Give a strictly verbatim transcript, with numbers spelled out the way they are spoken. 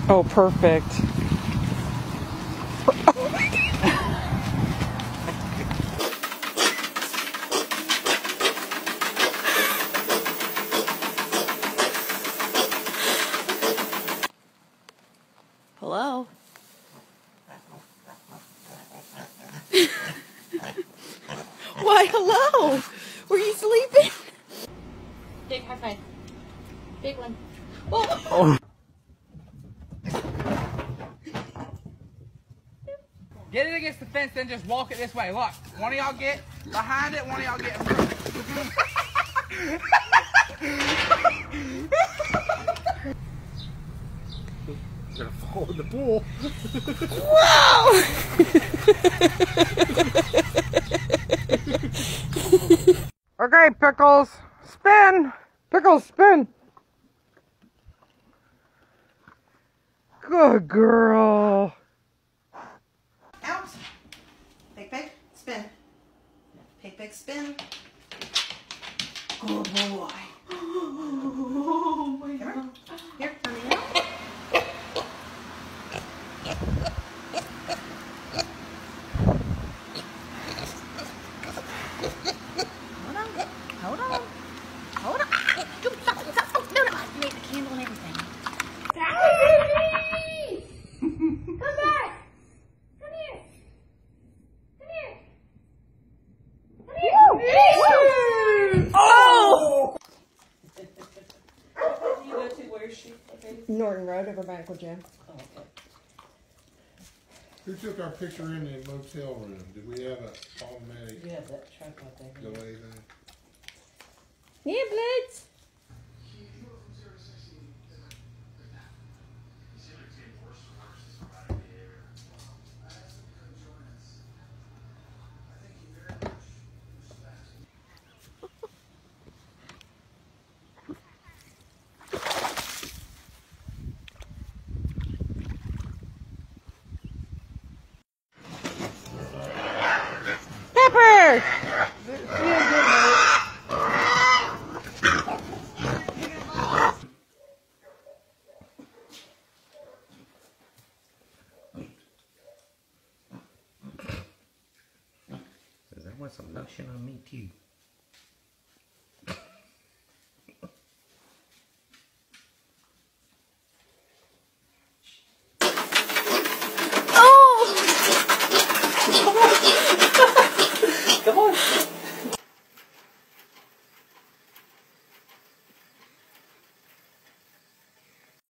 Oh, perfect. Hello? Why, hello? Were you sleeping? Big high five. Big one. Oh. Oh. Get it against the fence, then just walk it this way. Look, one of y'all get behind it, one of y'all get in front. You're gonna fall in the pool. Whoa! Okay, Pickles, spin! Pickles, spin! Good girl. Out. Pick, pick, spin. Pick, pick, spin. Good boy. Oh my God. Here, turn it out. Hold on. Hold on. Hold on. Stop, stop, stop. Oh, no, no. You ate the candle and everything. Come back! Come here! Come here! Come here! Oh! You go to where is she? Okay. Norton Road over by Uncle Jim. Oh, okay. Who took our picture in the motel room? Did we have a automatic You have that tripod there. delay thing? Yeah, Blitz. Pepper! I want some lotion on me too.